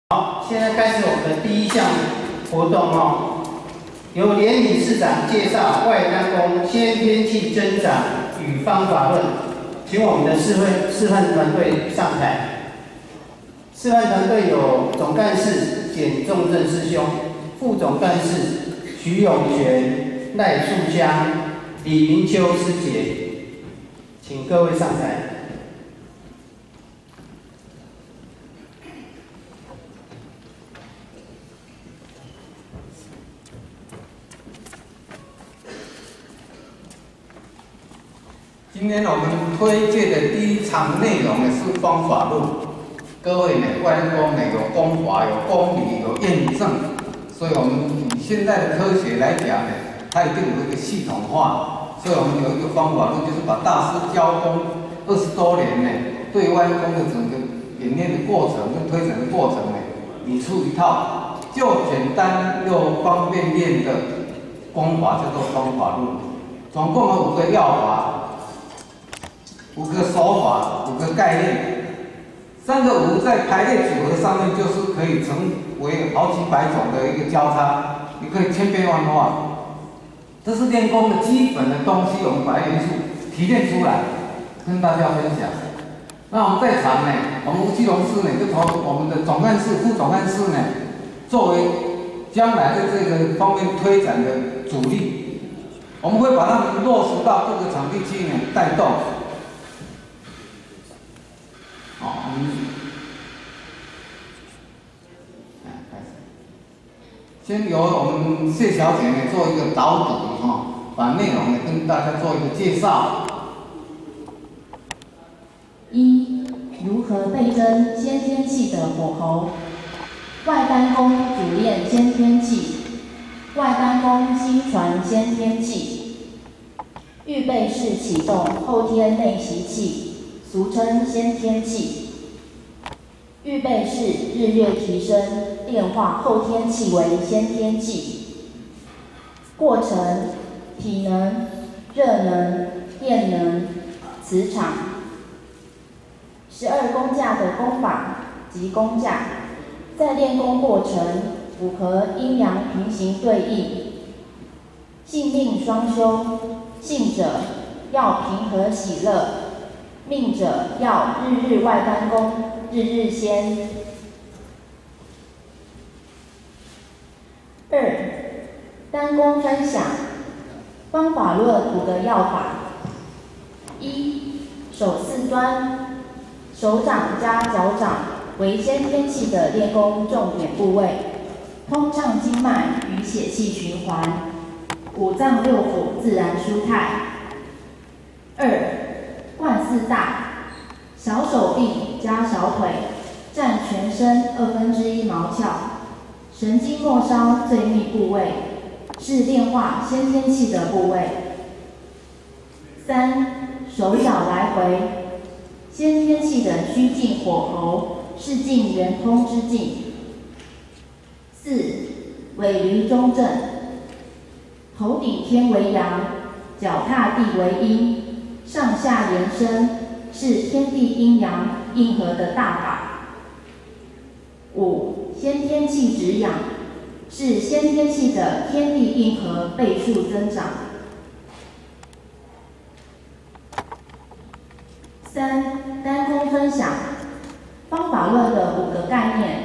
好，现在开始我们的第一项活动哦。由连理事长介绍外单宫先天气增长与方法论，请我们的示范团队上台。示范团队有总干事简仲正师兄、副总干事徐永全、赖素香、李明秋师姐，请各位上台。 今天我们推荐的第一场内容呢是方法论。各位呢，外单宫呢有功法、有公理、有验证，所以我们以现在的科学来讲呢，它一定有一个系统化。所以我们有一个方法论，就是把大师教功20多年呢，对外单宫的整个演练的过程跟推陈的过程呢，理出一套就简单又方便练的功法，叫做方法论。总共有5个要法。 5个手法，5个概念，3个5在排列组合上面就是可以成为好几百种的一个交叉，你可以千变万化。这是练功的基本的东西，我们把元素提炼出来，跟大家分享。那我们在场呢，我们吴基龙师呢，就从我们的总干事、副总干事呢，作为将来的这个方面推展的主力，我们会把他们落实到各个场地去呢带动。 好，我们先由我们谢小姐呢做一个导读哈，把内容呢跟大家做一个介绍。 1. 如何倍增先天气的火候？外单宫主练先天气，外单宫心传先天气，预备式启动后天内习气。 俗称先天气，预备式日月提升炼化后天气为先天气。过程：体能、热能、电能、磁场。12功架的功法及功架，在练功过程符合阴阳平行对应，性命双修，性者要平和喜乐。 命者要日日外单宫，日日先。2. 单宫分享方法论5个要法。1. 手四端，手掌加脚掌为先天气的练功重点部位，通畅经脉与血气循环，5脏6腑自然舒泰。2. 贯4大，小手臂加小腿，占全身1/2毛窍，神经末梢最密部位，是炼化先天气的部位。3. 手脚来回，先天气的虚静火候是静圆通之境。4. 尾闾中正，头顶天为阳，脚踏地为阴。 上下延伸是天地阴阳应和的大法。5. 先天气止养是先天气的天地应和倍数增长。3. 单宫分享方法论的5个概念：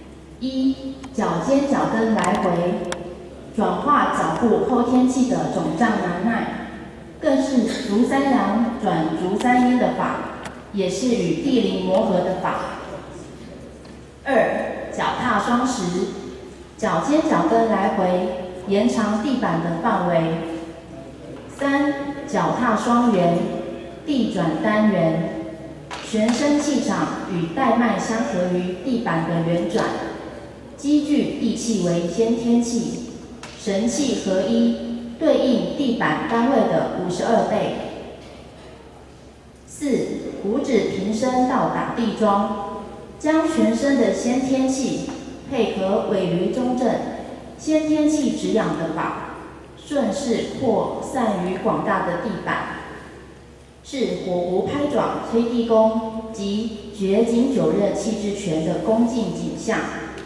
1. 脚尖脚跟来回，转化脚部后天气的肿胀难耐。 更是足三阳转足三阴的法，也是与地灵磨合的法。2. 脚踏双实，脚尖脚跟来回，延长地板的范围。3. 脚踏双圆，地转单圆，全身气场与带脉相合于地板的圆转，积聚地气为先天气，神气合一。 对应地板单位的52倍。4. 五指平伸到打地桩，将全身的先天气配合尾闾中正先天气止养的法，顺势扩散于广大的地板，是火狐拍爪推地功及绝景久热气之拳的恭敬景象。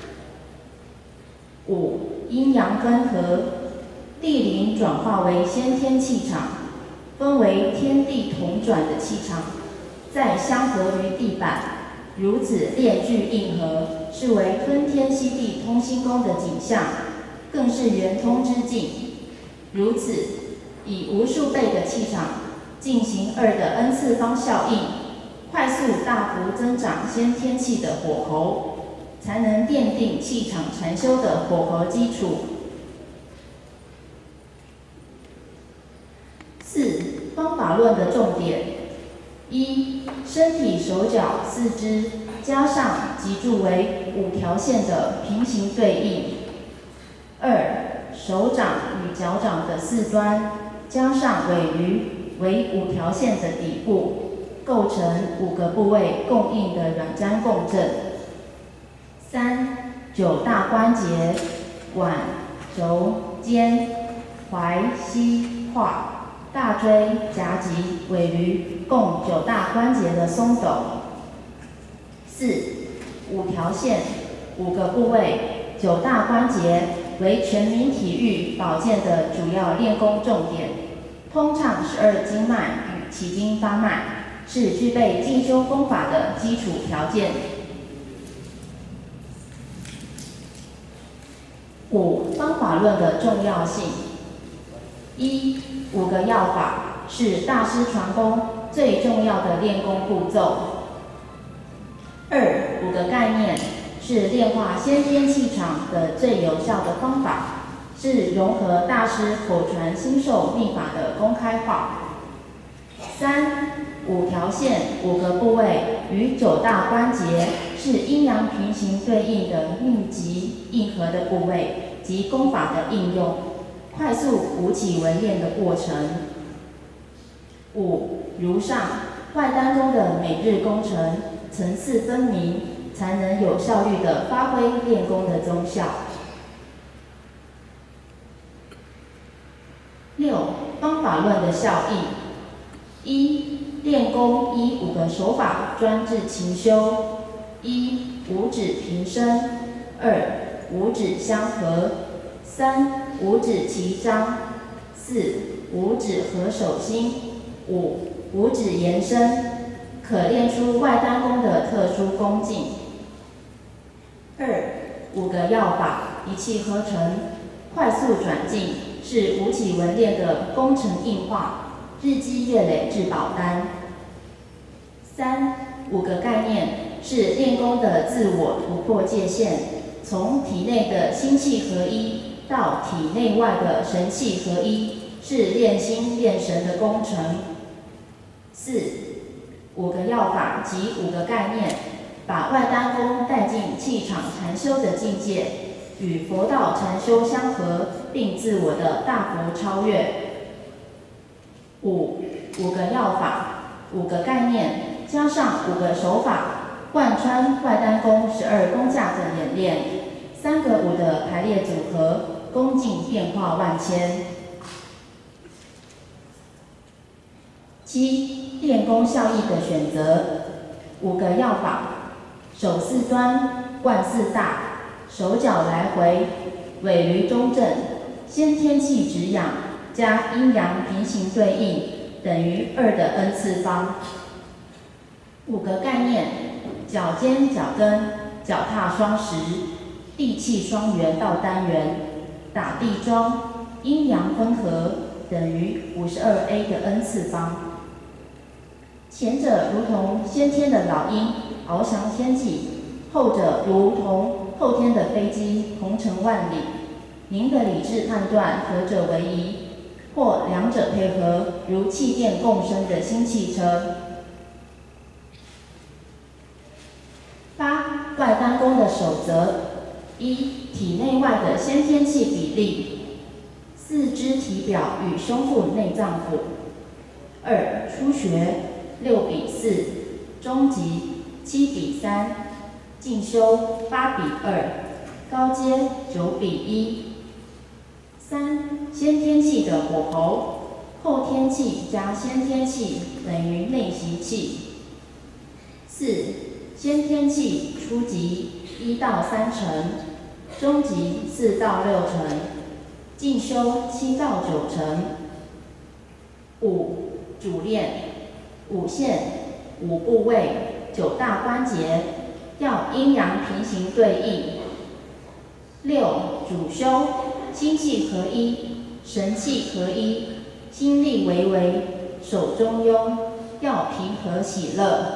5、阴阳分合，地灵转化为先天气场，分为天地同转的气场，再相合于地板，如此列句应合，是为吞天吸地通心功的景象，更是圆通之境。如此，以无数倍的气场进行2的 n 次方效应，快速大幅增长先天气的火候，才能奠定气场禅修的火候基础。4、方法论的重点： 1、身体手脚四肢加上脊柱为5条线的平行对应。2、手掌与脚掌的四端加上尾闾为5条线的底部，构成5个部位共应的软粘共振。3、9大关节：腕、肘、肩、踝、膝、胯、大椎、夹脊、尾闾共9大关节的松抖。4、5条线，5个部位，9大关节为全民体育保健的主要练功重点，通畅12经脉与奇经八脉，是具备进修功法的基础条件。5、方法论的重要性。1、5个要法是大师传功最重要的练功步骤。2、5个概念是炼化先天气场的最有效的方法，是融合大师口传心授秘法的公开化。3、5条线5个部位与9大关节是阴阳平行对应的密集应合的部位及功法的应用，快速补起文练的过程。5、如上外丹功的每日工程层次分明，才能有效率地发挥练功的宗效。6、方法论的效益。1、练功依5个手法专治勤修。1、五指平伸。2、五指相合。3、五指齐张。4、五指合手心。5、五指延伸，可练出外丹功的特殊功劲。2、5个要法一气呵成，快速转进，是吴起文练的工程硬化，日积月累至保单。3、5个概念是练功的自我突破界限，从体内的心气合一到体内外的神气合一，是练心练神的工程。4、5个要法及5个概念，把外丹功带进气场禅修的境界，与佛道禅修相合，并自我的大幅超越。5个要法，5个概念，加上5个手法，贯穿外丹功12功架的演练，3个5的排列组合，功境变化万千。7、练功效益的选择。5个要法：手四端，腕四大，手脚来回，尾闾中正，先天气止养，加阴阳平行对应，等于2的 n 次方。5个概念：脚尖、脚跟、脚踏双实，地气双元到单元，打地桩，阴阳分合，等于52a的 n 次方。前者如同先天的老鹰翱翔天际，后者如同后天的飞机鹏程万里。您的理智判断何者为宜，或两者配合，如气电共生的新汽车。8、外丹功的守则。1、体内外的先天气比例。四肢体表与胸腹内脏腑。2、初学6:4，中级7:3，进修8:2，高阶9:1。3、先天气的火候，后天气加先天气等于内习气。4、先天气初级1到3成， 中级4到6成，进修7到9成。5、主练5线、5部位、9大关节，要阴阳平行对应。6、主修心气合一、神气合一，心力为为，手中庸，要平和喜乐。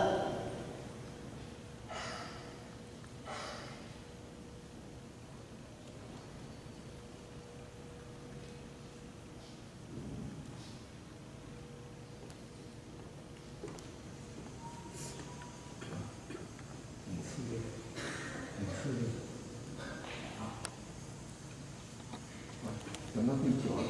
等到第9了。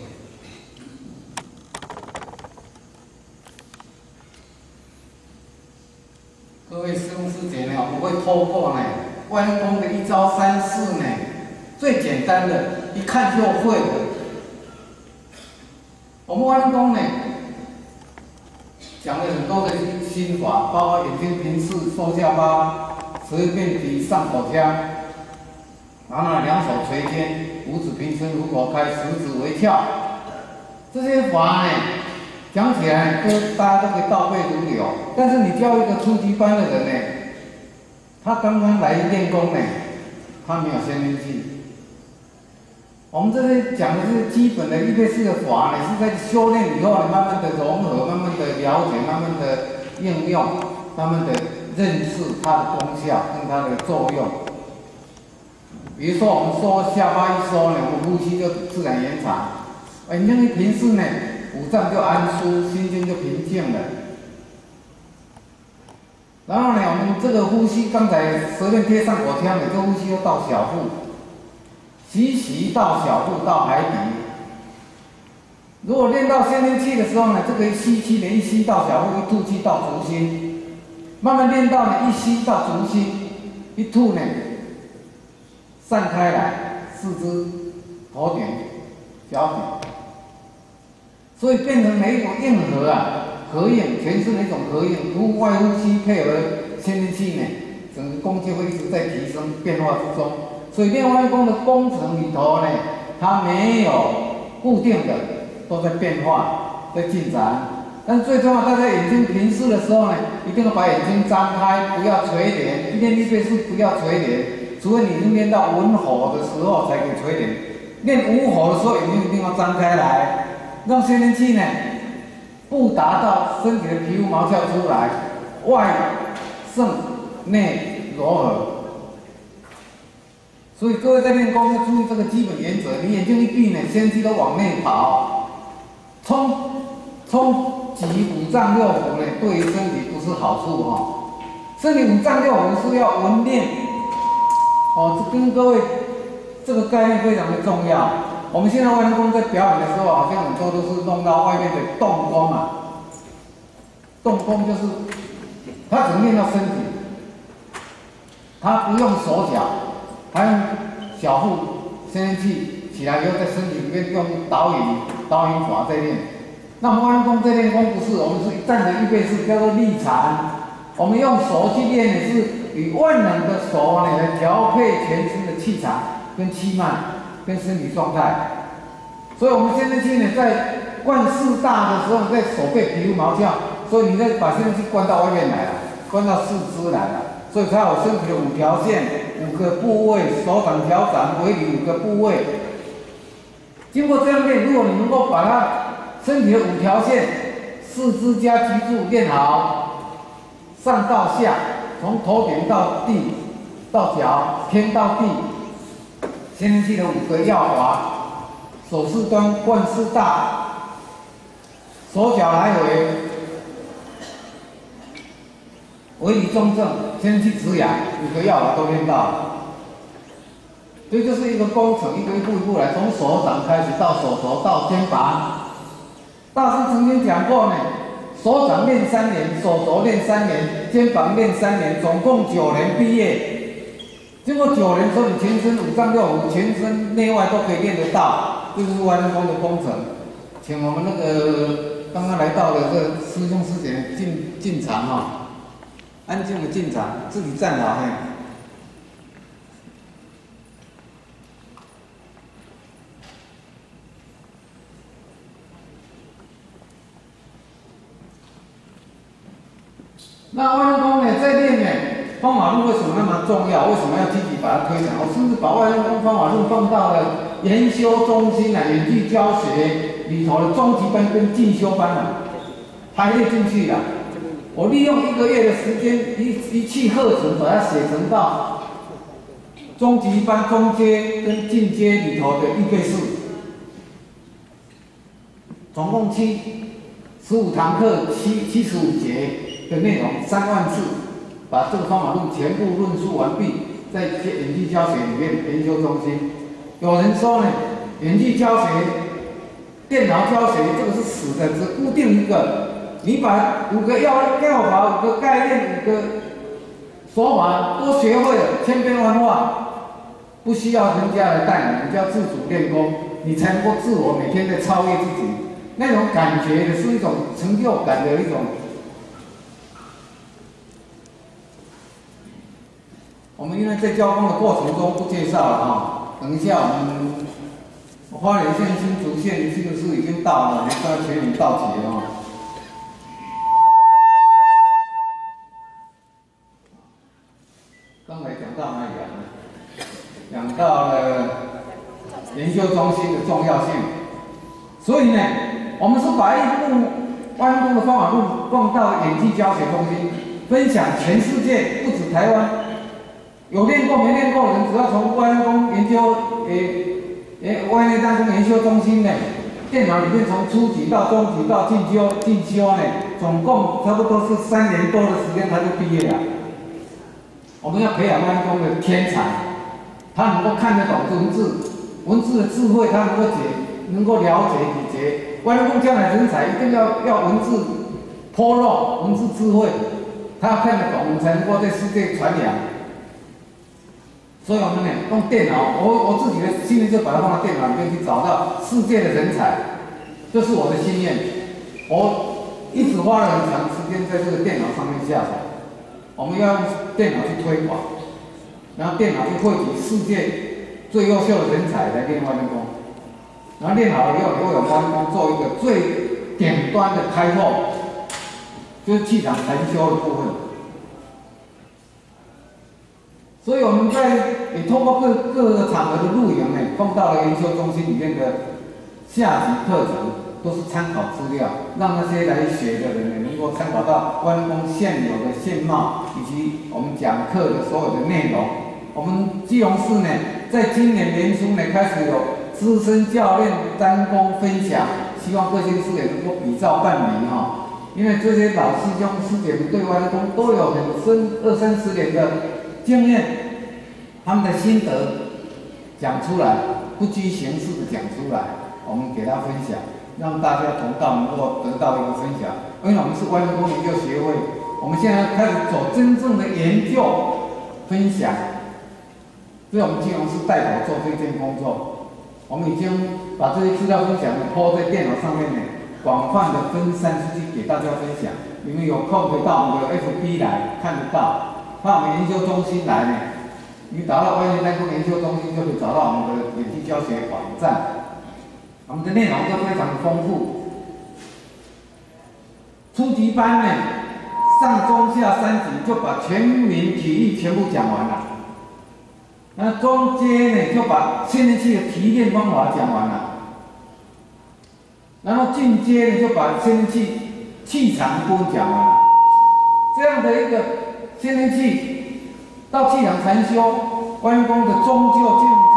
各位师兄师姐呢，我们会透过呢弯弓的1招3式呢，最简单的，一看就会的。我们弯弓呢，讲了很多的心法，包括眼睛平视、收下巴、舌面体、上口腔，然后呢2手垂肩。五指平伸，虎口开，食指微翘，这些法呢，讲起来大家都可以倒背如流。但是你教一个初级班的人呢，他刚刚来练功呢，他没有先天气。我们这里讲的是基本的预备式的法呢，是在修炼以后呢，慢慢的融合，慢慢的了解，慢慢的应用，慢慢的认识它的功效跟它的作用。比如说，我们收下巴一收呢，我们呼吸就自然延长，眼睛一平视呢，五脏就安舒，心境就平静了。然后呢，我们这个呼吸，刚才舌面贴上口腔的，这呼吸又到小腹，息到小腹到海底。如果练到先天气的时候呢，这个吸气呢，一吸到小腹，一吐气到足心，慢慢练到呢，一吸到足心，一吐呢。散开来，四肢、头顶、脚底，所以变成每一种应和啊，合应，全是那种合应，外呼吸配合先天气呢，整个功就会一直在提升变化之中。所以练弯弓的工程里头呢，它没有固定的，都在变化，在进展。但是最重要，大家眼睛平视的时候呢，一定要把眼睛张开，不要垂帘。练预备式不要垂帘。除非你已经练到文火的时候才可以垂帘，练武火的时候眼睛一定要张开来，让先天气呢不达到身体的皮肤毛窍出来，外盛内柔和。所以各位在练功要注意这个基本原则，你眼睛一闭呢，先天气都往内跑，冲击5脏6腑呢，对于身体不是好处哈。身体5脏6腑是要文练。哦，跟各位这个概念非常的重要。我们现在弯弓在表演的时候，好像很多都是弄到外面的动功啊。动功就是他只练到身体，他不用手脚，他用小腹先天气起来以后，在身体里面用导引法在练。那么弯弓在练功不是，我们是站着预备式，叫做立禅。我们用手去练的是以万能的手呢来调配全身的气场、跟气脉、跟身体状态。所以我们先天气呢，在灌4大的时候，在手背皮肤毛窍，所以你再把先天气灌到外面来了，灌到四肢来了，所以才有身体的5条线、5个部位，手掌、脚掌、尾闾5个部位。经过这样练，如果你能够把它身体的5条线、四肢加脊柱练好。上到下，从头顶到地，到脚，天到地，先天气的5个要法：手四端灌4大，手脚来回，尾闾中正，先天气止痒，5个要法都练到了。所以这是一个工程，一步一步来，从手掌开始到手肘到肩膀。大师曾经讲过呢。手掌练3年，手肘练3年，肩膀练3年，总共9年毕业。经过9年之后，你全身5脏6腑，全身内外都可以练得到，这就是弯弓的工程。请我们那个刚刚来到的这师兄师姐进场哈，安静的进场，自己站好嘿。 那外分工呢，在练呢，方法论为什么那么重要？为什么要积极把它推展？我甚至把外分工方法论放到了研修中心远距教学里头的中级班跟进修班排列进去了。我利用1个月的时间，一气呵成把它写成到中级班、中阶跟进阶里头的预备式，总共15堂课75节的内容3万字，把这个方法论全部论述完毕，在远距教学里面研究中心。有人说呢，远距教学、电脑教学这个是死的，只固定一个。你把5个要法、5个概念、5个说法都学会了，千变万化，不需要人家来带你，你就要自主练功，你才能够自我每天在超越自己。那种感觉是一种成就感的一种。我们因为在教功的过程中不介绍了啊，等一下我们花莲县新竹县这个是已经到了，刚才全员到齐了啊。刚才讲到哪里了？讲到了研究中心的重要性。所以呢，我们是把一部外分工的方法论放到远距教学中心，分享全世界，不止台湾。有练过没练过的人，只要从外分工研究外内单工研修中心呢，电脑里面从初级到中级到进修呢，总共差不多是3年多的时间，他就毕业了。我们要培养外分工的天才，他能够看得懂文字的智慧，他能够了解理解。外分工将来人才一定要文字剖露，文字智慧，他要看得懂，我们才能够在世界传扬。所以我们呢，用电脑，我自己的心念就把它放到电脑里面去找到世界的人才，这是我的心愿。我一直花了很长时间在这个电脑上面下手。我们要用电脑去推广，然后电脑去汇集世界最优秀的人才来练外分工，然后练好了以后，我有外分工做一个最顶端的开拓，就是气场禅修的部分。所以我们也通过各个场合的录影呢，放到了研究中心里面的下级课程。都是参考资料，让那些来学的人呢，能够参考到外分工现有的现貌，以及我们讲课的所有的内容。我们基隆市呢，在今年年初呢，开始有资深教练单工分享，希望各县市也能够比照办理哈。因为这些老师兄师姐们对外分工都有很深20-30年的经验，他们的心得讲出来，不拘形式的讲出来，我们给他分享。让大家同道能够得到一个分享，因为我们是外分工研究协会，我们现在开始走真正的研究分享，所以我们基隆市带头做这件工作。我们已经把这些资料分享抛在电脑上面呢，广泛的分散出去给大家分享。你们有空可以到我们的 FB 来看得到，到我们研究中心来呢，你找到外内单工研究中心就可以找到我们的远距教学网站。我们的内容都非常的丰富。初级班呢，上中下3级就把全民体育全部讲完了。那中阶呢，就把训练器的提炼方法讲完了。然后进阶呢，就把训练器气场部分讲完了。这样的一个训练器到气场禅修外分工的终究境界。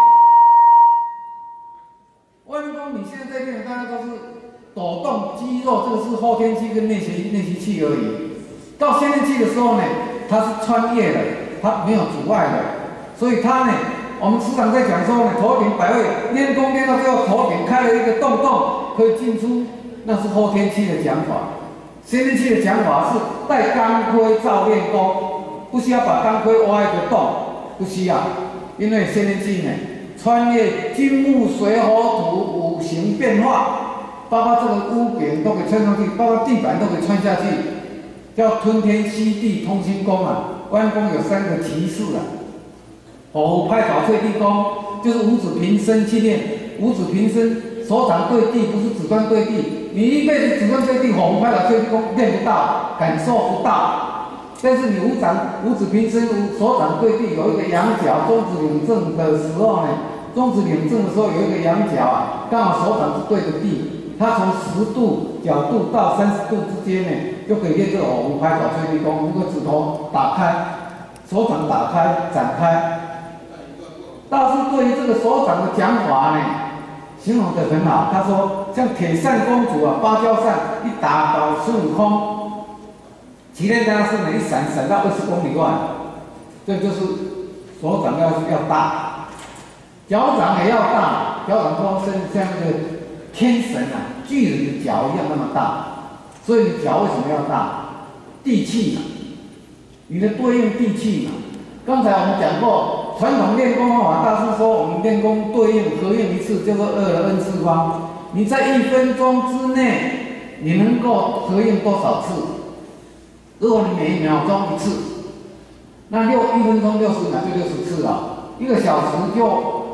外分工你现在在练，大家都是抖动肌肉，这个是后天器跟练习器而已。到训练器的时候呢，它是穿越的，它没有阻碍的，所以它呢，我们时常在讲说呢，头顶摆位，练功练到最后头顶开了一个洞洞，可以进出，那是后天器的讲法。训练器的讲法是带钢盔照练功，不需要把钢盔挖一个洞，不需要，因为训练器呢。穿越金木水火土5行变化，包括这个屋顶都可以穿上去，包括地板都可以穿下去，叫吞天吸地通心功啊。外分工有3个提示啊，火虎拍爪坠地功，就是五指平伸去练，五指平伸，手掌对地，不是指端对地。你一辈子指端对地，火虎拍爪坠地功练不到，感受不到。 但是你五指平伸，手掌对地，有一个仰角，中指领正的时候呢，中指领正的时候有一个仰角啊，刚好手掌是对着地，它从10度角度到30度之间呢，就可以练这个五拍脚推地功。五个指头打开，手掌打开展开。大师对于这个手掌的讲法呢，形容得很好。他说，像铁扇公主啊，芭蕉扇一打倒孙悟空，齐天大圣呢一闪到20公里外，这就是手掌要大，脚掌也要大，脚掌光身像那个天神啊，巨人的脚一样那么大。所以你脚为什么要大？地气嘛，你的对应地气嘛。刚才我们讲过，传统练功方法，大师说我们练功对应合应一次，叫做2的 n 次方。你在1分钟之内，你能够合应多少次？如果你每1秒钟1次，那1分钟60秒就60次了，1个小时就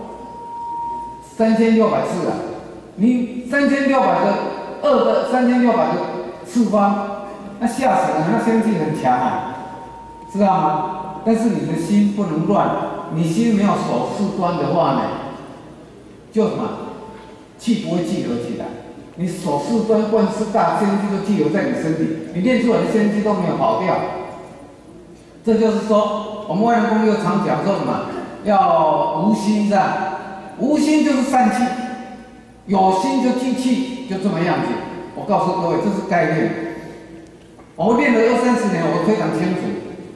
3600次了。你3600的2的3600的次方，那吓死人，那仙气很强啊，知道吗？但是你的心不能乱，你心没有手势端的话呢，就什么气不会聚合起来。你手势端观世大，仙气就聚合在你身体，你练出来的仙气都没有跑掉。这就是说，我们外功又常讲说什么？要无心是吧？无心就是散气，有心就聚气，就这么样子。我告诉各位，这是概念。我练了20-30年，我非常清楚。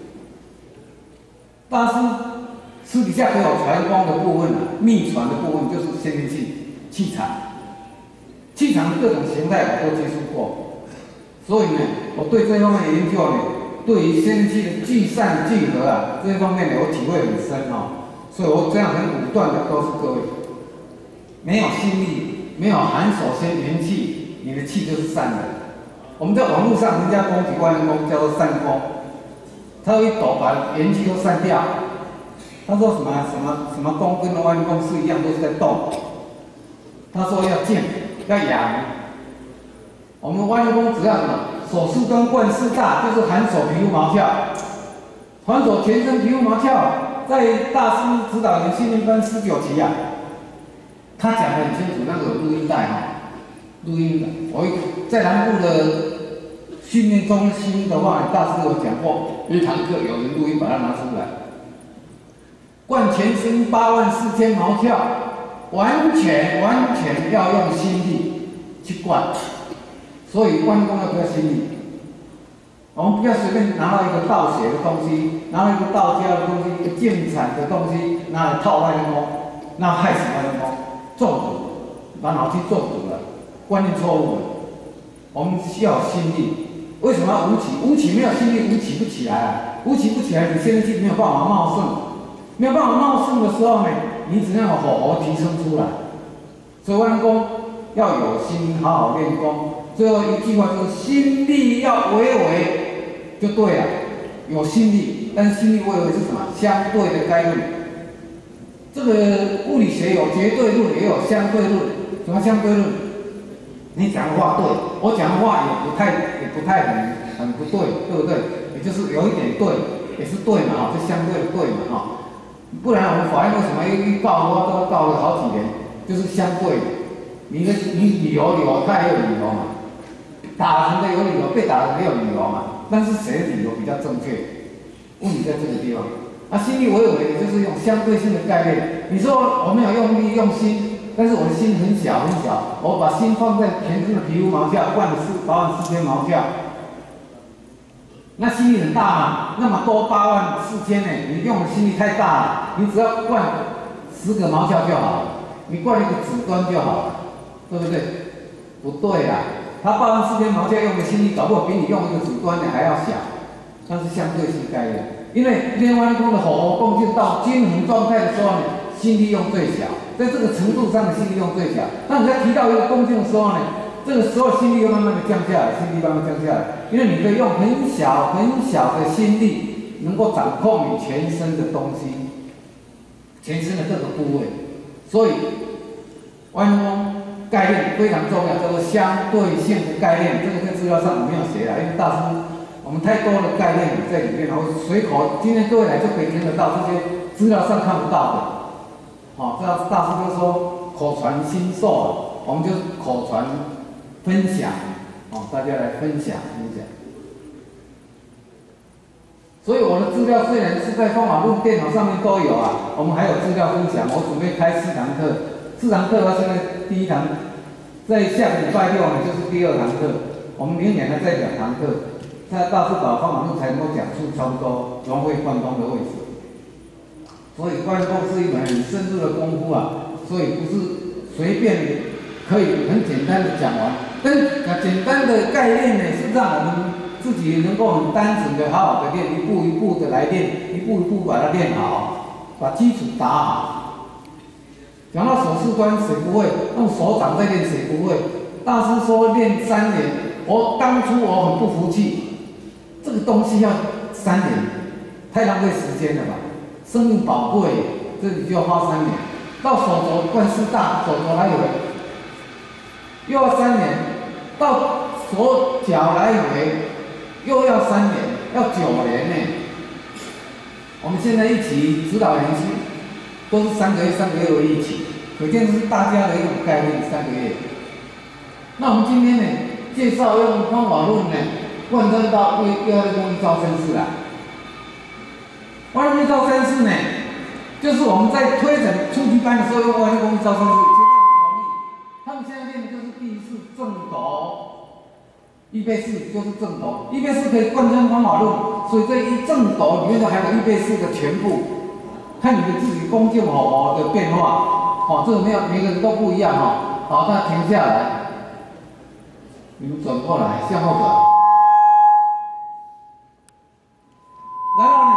大师私底下给我传功的部分啊，秘传的部分就是先天气场，气场的各种形态我都接触过，所以呢，我对这方面的研究呢，对于先天气的聚散聚合啊这一方面呢，我体会很深哦。所以我这样很武断的告诉各位，没有心力，没有含手先元气，你的气就是散的。我们在网络上人家攻击外人功叫做散功。他一抖把元气都散掉。他说什么功跟弯功是一样，都是在动。他说要静，要养。我们弯功只要什么？手势端贯四大，就是含手皮肤毛窍，还手全身皮肤毛窍。在大师指导营训练班19期啊，他讲得很清楚，那个有录音带哈，录音的。我在南部的训练中心的话，大师有讲过，一堂课有人录音把它拿出来，灌全身84000毛窍，完全要用心力去灌，所以灌功要不要心力？我们不要随便拿到一个道学的东西，拿到一个道家的东西，一个建产的东西，拿来套外的功，那害死外的功，中毒，把脑筋中毒了，观念错误了。我们需要有心力。为什么要舞起？舞起没有心力，舞起不起来啊！舞起不起来，你先天气没有办法茂盛，没有办法茂盛的时候呢，你只能有火候提升出来。所以弯功要有心，好好练功。最后一句话就是心力要微就对了，有心力，但是心力微是什么？相对的概论。这个物理学有绝对论，也有相对论。什么相对论？你讲的话对，我讲的话也不太很不对，对不对？也就是有一点对，也是对嘛，就相对的对嘛，哈。不然我们法院为什么一告的话都告了好几年？就是相对的，你理由，他也有理由嘛。打人的有理由，被打人也有理由嘛。但是谁的理由比较正确？问题在这个地方。心力微就是用相对性的概念。你说我没有用力用心。但是我的心很小，我把心放在全身的皮肤毛窍，灌了84000毛窍，那心力很大嘛？那么多84000呢？你用的心力太大了，你只要灌10个毛窍就好了，你灌一个指端就好了，对不对？不对啦，他84000毛窍用的心力，搞不好比你用一个指端的还要小，那是相对性概念。因为练弯功的火候共进到均衡状态的时候呢，心力用最小。在这个程度上的心力用最小，当你在提到一个共进的时候呢，这个时候心力又慢慢的降下来，因为你可以用很小的心力，能够掌控你全身的东西，全身的各个部位。所以弯功概念非常重要，叫做相对性的概念。这个在资料上我没有写了，因为大师我们太多的概念在里面，然后随口，今天各位来就可以听得到，这些资料上看不到的。好，这大师就说口传心授啊，我们就口传分享，大家来分享。所以我的资料虽然是在方法论电脑上面都有啊，我们还有资料分享。我准备开4堂课，4堂课的话，现在第1堂，在下个礼拜6呢就是第2堂课，我们明年还在2堂课。在大师把方法论才能够讲出差不多融会贯通的位置。所以关公是一门很深入的功夫啊，所以不是随便可以很简单的讲完。但简单的概念呢，是让我们自己能够很单纯的好好的练，一步一步的来练，一步一步把它练好，把基础打好。讲到手势端，谁不会？用手掌在练，谁不会？大师说练3年，当初我很不服气。这个东西要3年，太浪费时间了吧？生命宝贵，这里就要花3年。到手肘灌师大，手肘来回，又要3年；到手脚来回，又要3年，要9年呢。我们现在一起指导人士都是3个月、3个月为一起，可见是大家的一种概念，3个月。那我们今天呢，介绍用方法论呢。贯穿到第2功一招生式啦。外力招生式呢，就是我们在推展初级班的时候用外力功一招生式，觉得很容易。他们现在练的就是第1式正斗，预备式就是正斗，预备式可以贯穿方法论，所以这一正斗里面的还有预备式的全部，看你的自己弓箭火的变化，这个每个人都不一样好，那停下来，你们转过来，向后转。然后呢，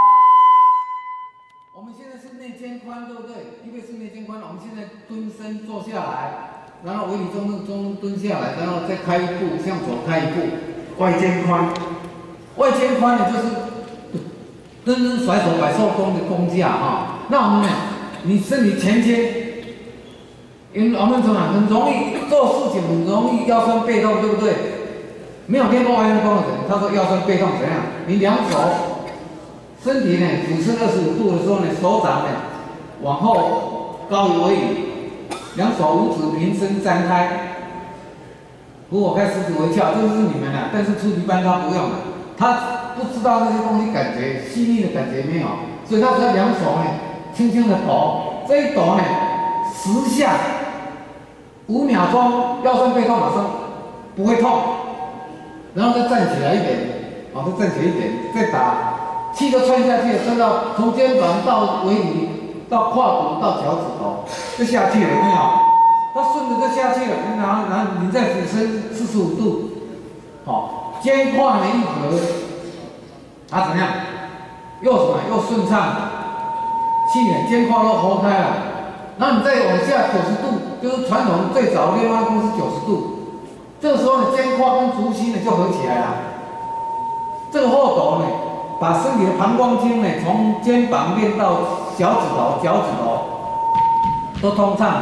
我们现在是内肩宽，对不对？预备是内肩宽，我们现在蹲身坐下来，然后围理中蹲下来，然后再开一步，向左开一步，外肩宽。外肩宽呢，就是蹲甩手摆手弓的弓架那我们呢，你身体前倾，因为我们很容易做事情，很容易腰酸背痛，对不对？没有练过外肩弓的人，他说腰酸背痛怎样？你2手。身体呢俯身25度的时候呢，手掌呢往后高于尾羽，2手五指平伸张开，虎口开，十指为翘，这个是你们的，但是初级班他不用了，他不知道那些东西感觉细腻的感觉没有，所以他只要2手呢轻轻的抖，这一抖呢10下，5秒钟，腰酸背痛马上不会痛，然后再站起来一点，再站起来一点，再打。气都穿下去了，穿到从肩膀到尾羽，到胯骨到脚趾头，就下去了，有没有？它顺着就下去了，然后你再俯身45度，肩胯呢一合，它怎样？又顺畅，气呢肩胯都合开了，然后你再往下90度，就是传统最早的练弯弓是90度，这个时候呢肩胯跟足心呢就合起来了，这个后斗呢。把身体的膀胱经呢，从肩膀练到小指头、脚趾头，都通畅。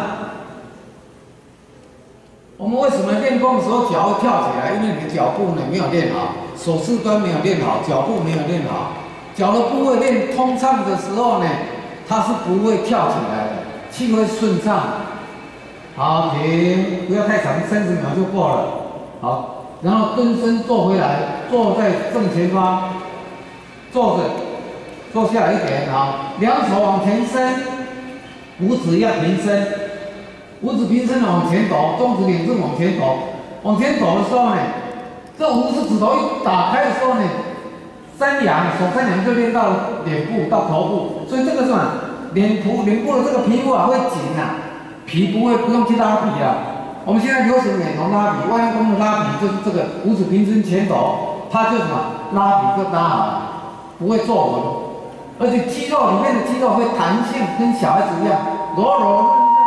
我们为什么练功的时候脚会跳起来？因为你的脚步呢没有练好，手势端没有练好，脚步没有练好。脚的部位练通畅的时候呢，它是不会跳起来的，气会顺畅。好，停，不要太长，30秒就过了。好，然后蹲身坐回来，坐在正前方。坐着，坐下来一点，2手往前伸，5指要平伸，5指平伸的往前抖，中指领正往前抖，往前抖的时候呢，这50指头一打开的时候呢，3阳手3阳就练到脸部到头部，所以这个是什么？脸部的这个皮肤会紧皮不用去拉皮我们现在流行美容拉皮，外弓的拉皮就是这个5指平伸前抖，它就什么拉皮就拉好了。不会皱纹，而且肌肉里面的肌肉会弹性，跟小孩子一样，柔柔嫩嫩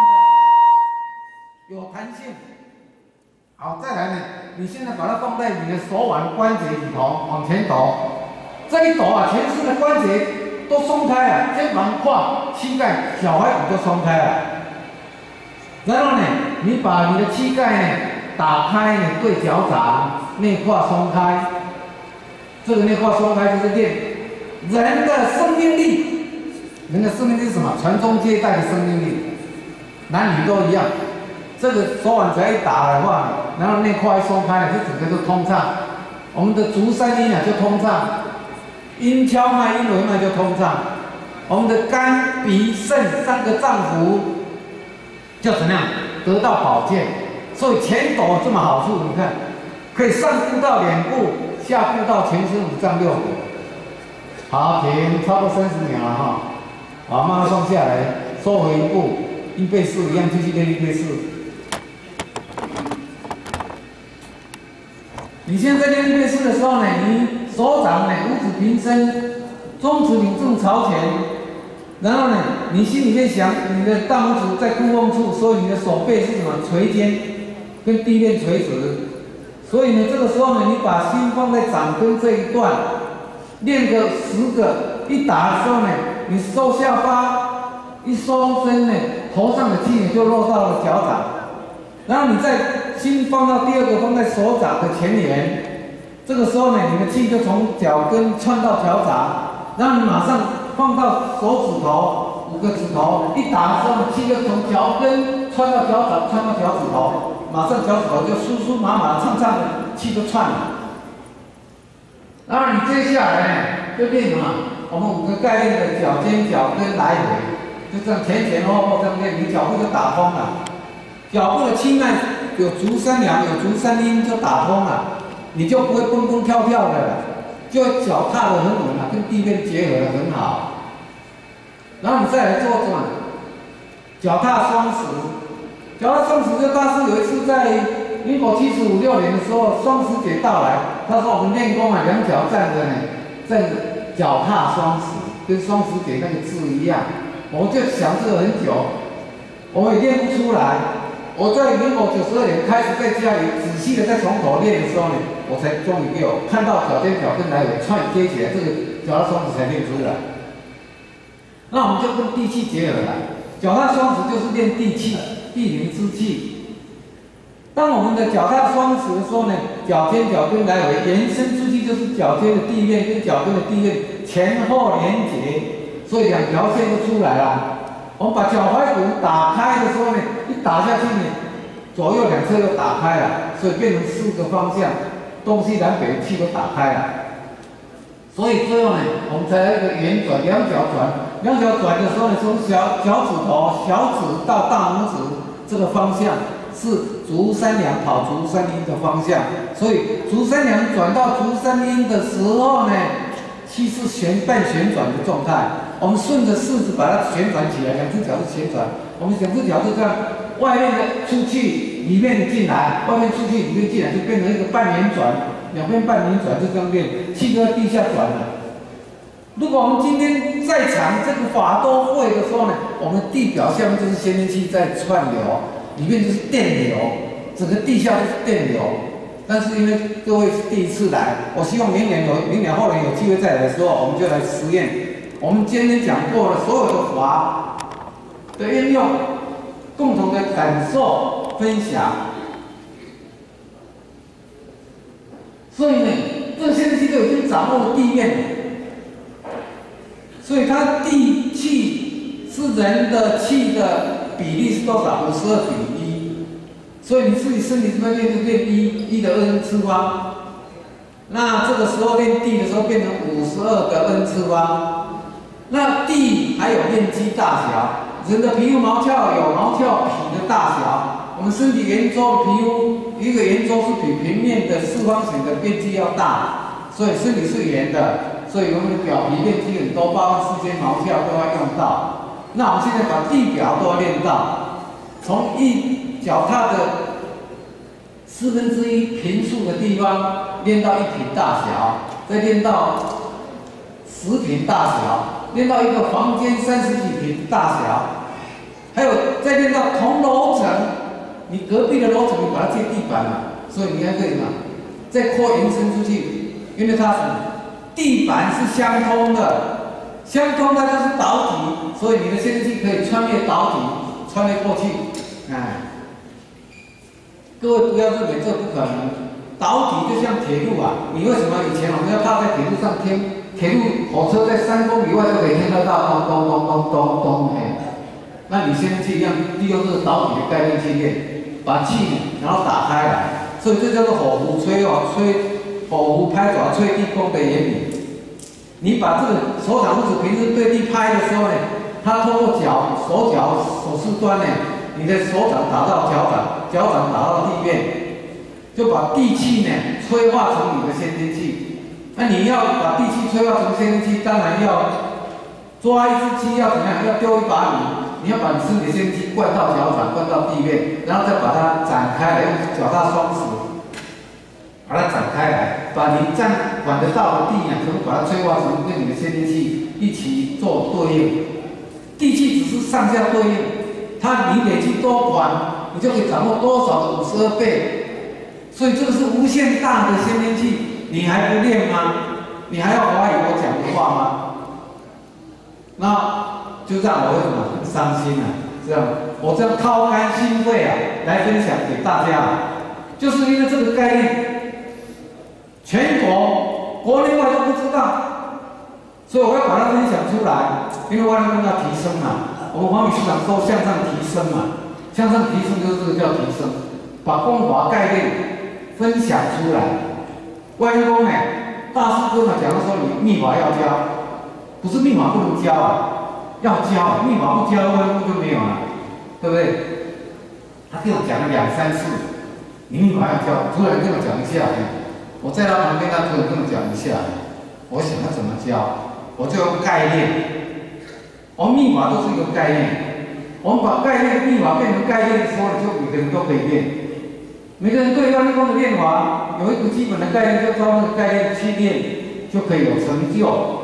的，有弹性。好，再来呢，你现在把它放在你的手腕关节里头，往前抖，这一抖全身的关节都松开了，肩膀、胯、膝盖、小踝骨都松开了。然后呢，你把你的膝盖呢打开呢，对脚掌，内胯松开。 这个内化松开就是练人的生命力。人的生命力是什么？传宗接代的生命力，男女都一样。这个手腕只要一打的话，然后内胯一松开，就整个都通畅。我们的足三阴就通畅，阴跷脉、阴维脉就通畅。我们的肝、脾、肾3个脏腑就怎样得到保健。所以前斗这么好处，你看可以上顾到脸部，下顾到全身5脏6腑。好，停，超过30秒了哈。好，慢慢放下来，收回一步，1倍4一样，继续练1倍4。你现在练1倍4的时候呢，你手掌呢五指平伸，中指领正朝前，然后呢，你心里面想你的大拇指在骨缝处，所以你的手背是什么？垂肩，跟地面垂直。所以呢，这个时候呢，你把心放在掌根这一段，练个10个，一打的时候呢。你收下巴，一收身呢，头上的气就落到了脚掌，然后你再心放到第2个，放在手掌的前缘，这个时候呢，你的气就从脚跟窜到脚掌，然后你马上放到手指头5个指头，一打的时候，气就从脚跟窜到脚掌，窜到脚趾头，马上脚趾头就舒舒麻麻、畅畅的气就窜了。然后你接下来呢，就练什么？我们5个概念的脚尖、脚跟来回，就这样前后这样练，你脚部就打通了。脚部的气脉有足三阳、有足三阴就打通了，你就不会蹦蹦跳跳的了，就脚踏得很稳了，跟地面结合得很好。然后你再来做什么？脚踏双石。脚踏双石就大师有一次在民国75、6年的时候，双十节到来，他说我们练功2脚站着呢，站着。脚踏双石，跟双十节那个字一样，我就想这个很久，我也练不出来。我在民国92年开始在家里仔细的再从头练的时候呢，我才终于给我看到脚尖、脚跟来回串接起来，这个脚踏双石才练出来。那我们就跟地气结合了，脚踏双石就是练地气、地灵之气。当我们的脚踏双石的时候呢，脚尖、脚跟来回延伸出去，就是脚尖的地面跟脚跟的地面前后连接，所以2条线就出来了。我们把脚踝骨打开的时候呢，一打下去呢，左右2侧又打开了，所以变成4个方向，东西南北气都打开了。所以最后呢，我们才有一个圆转，2脚转，2脚转的时候呢，从脚趾头、小指到大拇指这个方向。是足三阳跑足三阴的方向，所以足三阳转到足三阴的时候呢，气是半旋转的状态。我们顺着四肢把它旋转起来，2只脚是旋转。我们2只脚就这样，外面的出去，里面的进来，外面出去，里面进来，就变成一个半圆转，2边半圆转就这样练，气都在地下转了。如果我们今天在场这个法都会的时候呢，我们地表下面就是先天气在串流。里面就是电流，整个地下都是电流。但是因为各位是第一次来，我希望明年后年有机会再来的时候，我们就来实验。我们今天讲过了所有的法的应用，共同的感受分享。所以呢，这些东西都已经掌握了地面了。所以它地气是人的气的比例是多少？52:1。所以你自己身体这边练就练1的2n次方。那这个时候练地的时候变成52的n次方。那地还有面积大小，人的皮肤毛鞘有毛鞘皮的大小。我们身体圆周的皮肤，一个圆周是比平面的四方形的面积要大，所以身体是圆的。所以我们的表皮面积很多，包括4间毛鞘都要用到。那我们现在把地表都要练到，从一脚踏的1/4平数的地方练到1平大小，再练到10平大小，练到一个房间30几平大小，还有再练到同楼层，你隔壁的楼层你把它接地板了，所以你还可以嘛，再扩延伸出去，因为它是地板是相通的，相通它就是导体，所以你的先天气可以穿越导体，穿越过去，哎，各位不要认为这不可能， 导体就像铁路啊，你为什么以前我们要趴在铁路上听？铁路火车在3公里外就可以听得到咚咚咚咚咚咚哎。那你先天气一样，利用这个导体的概念去练，把气然后打开来，所以这叫做火狐吹哦，火狐拍爪吹地功的原理。你把这个手掌拇指平时对地拍的时候呢，它通过手脚手势端呢，你的手掌打到脚掌，脚掌打到地面，就把地气呢催化成你的先天气。那你要把地气催化成先天气，当然要抓一只鸡要怎么样？要丢一把米，你要把你身体的先天气灌到脚掌，灌到地面，然后再把它展开来，用脚踏双手把它展开来，把你管得到的地全部把它催化成跟你的先天气一起做对应。地气只是上下对应，你累积多管，你就可以掌握多少的52倍。所以这个是无限大的先天气，你还不练吗？你还要怀疑我讲的话吗？那就让我为什么很伤心啊？这样，我这样掏肝心肺啊，来分享给大家，就是因为这个概念，全国内外都不知道，所以我要把它分享出来。因为外面要提升嘛，我们黄理事长说向上提升嘛，向上提升就是这个叫提升，把功法概念分享出来。外功呢，大师哥呢讲说你密法要教，不是密法不能教啊。要教，密法不教，外功就没有了，对不对？他跟我讲了2、3次，你密法要教，突然跟我讲一下，我在他旁边，他突然跟我讲一下，我想要怎么教，我就用概念。我们密法都是一个概念，我们把概念密法变成概念的时候，就每个人都可以练。每个人对外功的练法有一个基本的概念，就照那个概念去练，就可以有成就。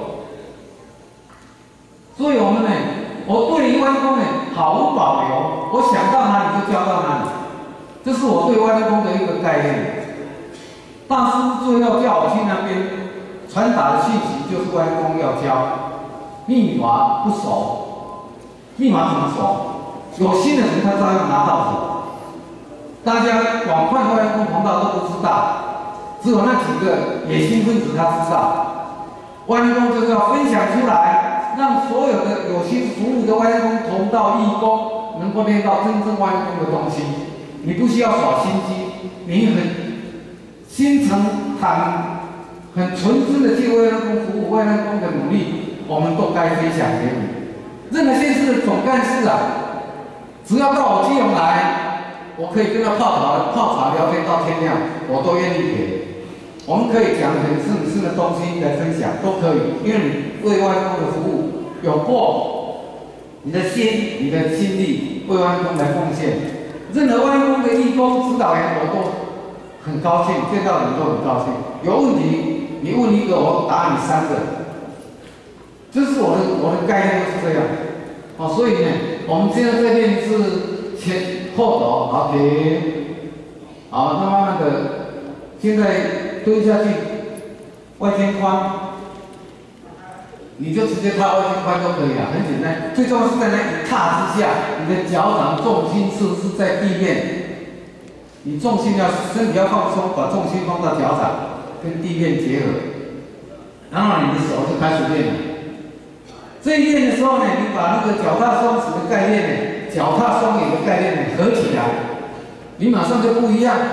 所以我们呢，我对于外功呢毫无保留，我想到哪里就教到哪里，这是我对外功的一个概念。大师最后叫我去那边传达的信息就是外功要教，密法不熟，密法怎么熟？有心的人他照样拿到手。大家广泛外功同道都不知道，只有那几个野心分子他知道。外功就是要分享出来，让所有的有心服务的外功同道义工能够练到真正外功的东西。你不需要耍心机，你很心诚很纯真的去为外功服务，外功的努力，我们都该分享给你。任何县市的总干事啊，只要到我基隆来，我可以跟他泡茶聊天到天亮，我都愿意给。我们可以讲很深的东西来分享，都可以，因为你为外公的服务有过你的心、你的心力为外公来奉献。任何外公的义工指导员，我都很高兴，见到你都很高兴。有问题你问一个，我答你3个，这是我的概念就是这样。所以呢，我们现在这边是前后斗，好给，好，那慢慢的，现在蹲下去，外肩宽，你就直接踏外肩宽都可以了，很简单。最重要是在那一踏之下，你的脚掌重心是不是在地面？你重心身体要放松，把重心放到脚掌，跟地面结合，然后你的手就开始练了。这一练的时候呢，你把那个脚踏双指的概念呢，脚踏双眼的概念呢合起来，你马上就不一样。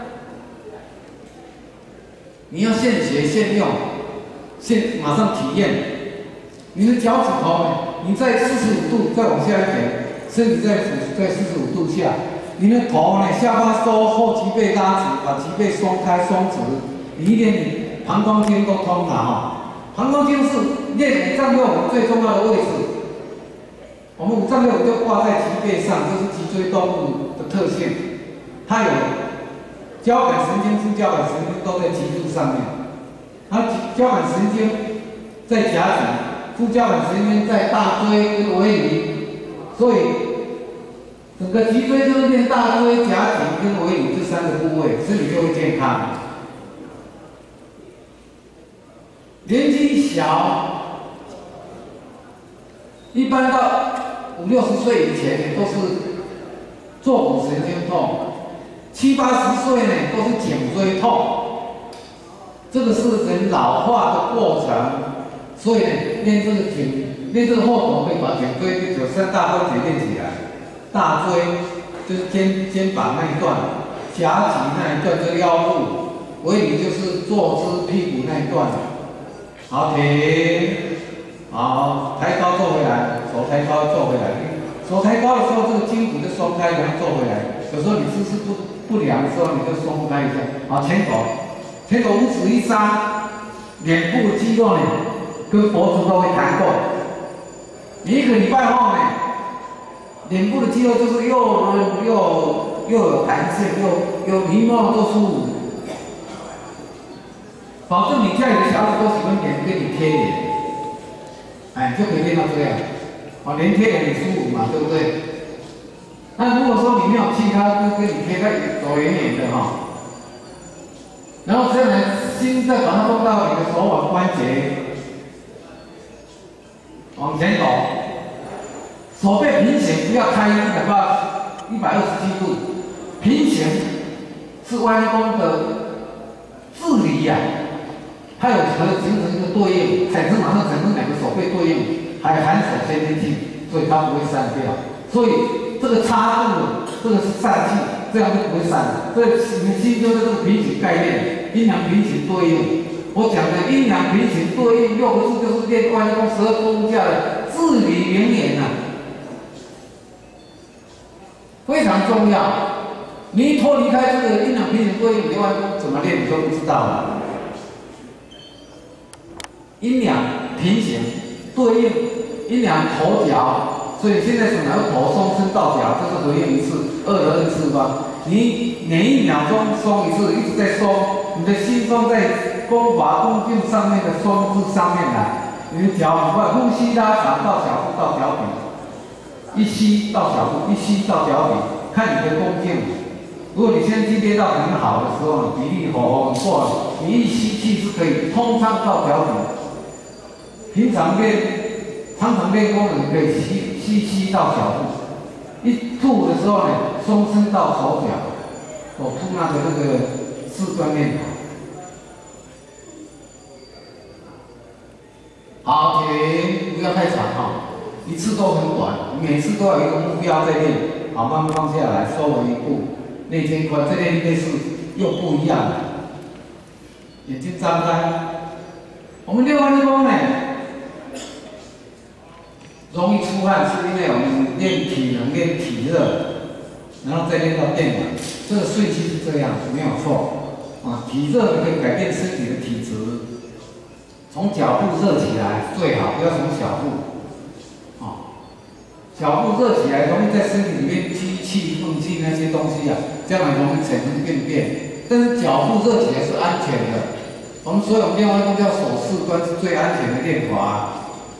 你要现学现用，马上体验。你的脚趾头呢，你在45度再往下一点，身体在45度下，你的头呢下巴收，后脊背拉直，把脊背松开松直，你一练你膀胱经都通了膀胱经是练5脏六腑最重要的位置。我们5脏六腑就挂在脊背上，这是脊椎动物的特性。它有交感神经、副交感神经都在脊柱上面。它交感神经在夹脊，副交感神经在大椎跟尾闾，所以整个脊椎就是练大椎、夹脊跟尾闾这3个部位，身体就会健康。年纪小，一般到50、60岁以前，都是坐骨神经痛， 70、80岁呢都是颈椎痛，这个是人老化的过程。所以呢，练这个后头可以把颈椎有3大关节练起来。大椎就是肩膀那一段，夹脊那一段就是腰部，尾闾就是坐姿屁股那一段。好，停，好，抬高坐回来，手抬高坐回来。手抬高的时候，这个筋骨就松开，然后坐回来。有时候你姿势不良的时候，你就松开一下。好，前手五指一张，脸部的肌肉呢，跟脖子都会弹动。你1个礼拜后呢，脸部的肌肉就是又有弹性，又眉毛都舒服。保证你家里的小孩都喜欢脸给你贴脸，哎，就可以练到这样。啊，脸贴脸很舒服嘛，对不对？那如果说你没有其他，就跟你贴在走远远的哈。然后这样呢，心再把它放到你的手腕关节，往前走，手背平行，不要开127度，平行是弯弓的距离呀。它有形成一个对应，马上产生2个手背对应，还有含手先天气，所以它不会散掉。所以这个插度，这个是散气，这样就不会散。所以你心就是这个平行概念，阴阳平行对应。我讲的阴阳平行对应，又不是就是练关公12功架的至理名言呐，非常重要。你一脱离开这个阴阳平行对应，练关公怎么练你都不知道了。阴阳平行对应，阴阳头脚，所以现在是哪个头松伸到脚，这是合应一次，2的2次方。你每1秒钟松一次，一直在松，你的心放在功法恭敬上面的松字上面来。你的脚很快，呼吸拉长到小腹到脚底，一吸到小腹，一吸到脚底，看你的恭敬。如果你现在今天到很好的时候，比例很过，你一吸气是可以通畅到脚底。平常练功的人可以吸到小腹，一吐的时候呢，松伸到手脚，吐那个四端面。好，停，不要太长哈，一次都很短，每次都要有一个目标在练。好，慢慢放下来，收回一步，内肩宽，这练类似又不一样了。眼睛张开，我们练完功呢。容易出汗是因为我们练体能、练体热，然后再练到电能，这个顺序是这样，没有错。啊，体热可以改变身体的体质，从脚部热起来最好，不要从小部。啊，小部热起来容易在身体里面积气、愤气那些东西啊，将来容易产生便便。但是脚部热起来是安全的，我们所有练完功叫手势端是最安全的练法。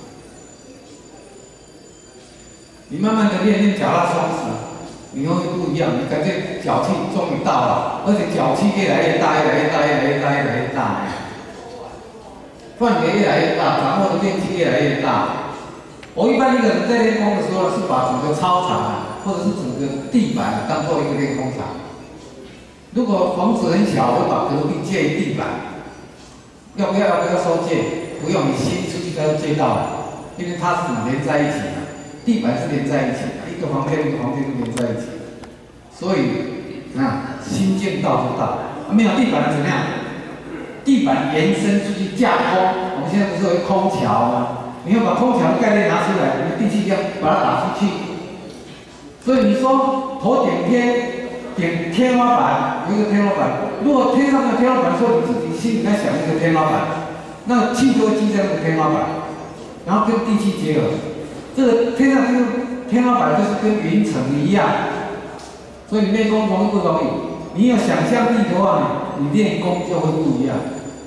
你慢慢的练脚踏双手，你会不一样，你感觉脚气终于到了，而且脚气越来越大，越来越大，越来越大，越来越大，范围越来越大，掌握的面积越来越大。我一般一个人在练功的时候，是把整个操场或者是整个地板当做一个练功场。如果房子很小，我把隔壁借地板，要不要收借？不用，你先出去他就借到了，因为它是连在一起的。地板是连在一起的，一个房间一个房间都连在一起，所以心见到就到。没有地板怎么样？地板延伸出去架空，我们现在不是有空桥吗？你要把空桥的概念拿出来，你的地气要把它打出去。所以你说头顶天花板，有一个天花板，如果天上的天花板说你自己心里在想一个天花板，那气就会积在那个天花板，然后跟地气结合。这个天上这个天花板就是跟云层一样，所以你练功容易不容易？你有想象力的话呢，你练功就会不一样。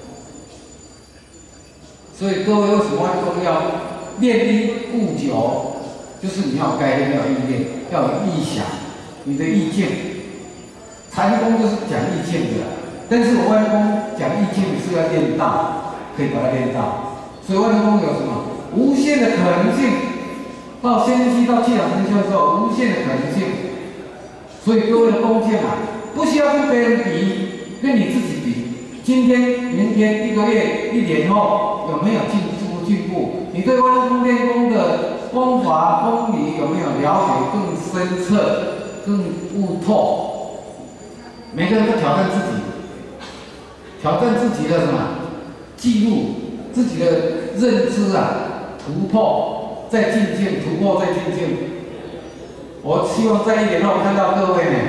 所以各位为什么练功要练一不久？就是你要有概念，要有意念，要有意想，你的意境。禅功就是讲意境的，但是我外功讲意境是要练到，可以把它练到。所以外功有什么？无限的可能性。到先期到气场生效的时候，无限的可能性。所以各位的弓箭啊， 不需要跟别人比，跟你自己比。今天、明天、1个月、1年后有没有进步？你对弯弓练功的功法、功理有没有了解更深刻、更悟透？每个人都挑战自己，挑战自己的什么？记录自己的认知啊，突破再进阶，突破再进阶。我希望在1年后看到各位呢，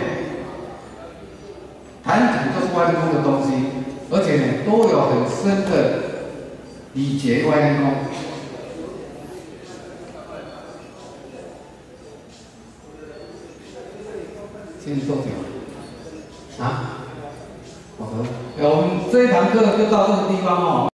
谈吐就是弯弓的东西，而且呢都有很深的理解弯弓。现在多久？啊？我们这一堂课就到这个地方哦。